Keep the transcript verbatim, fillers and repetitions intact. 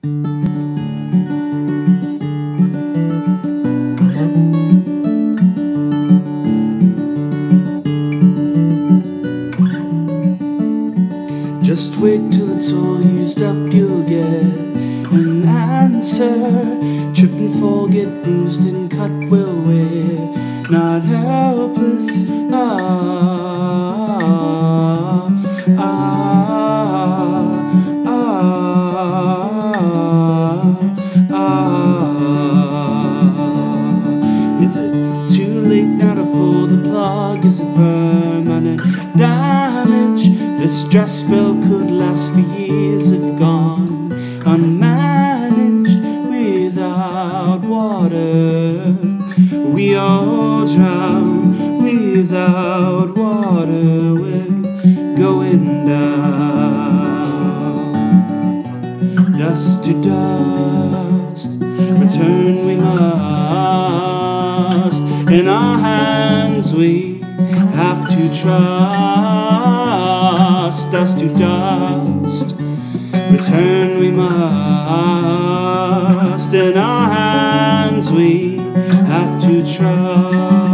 Just wait till it's all used up, you'll get an answer. Trip and fall, get bruised and cut, well, we're not helpless. Ah, ah, ah, ah. Is it too late now to pull the plug? Is it permanent damage? This stress spell could last for years if gone unmanaged. Without water, we all drown. Without water, we're going down. Dust to dust, return we must. In our hands we have to trust. Dust to dust, return we must. In our hands we have to trust.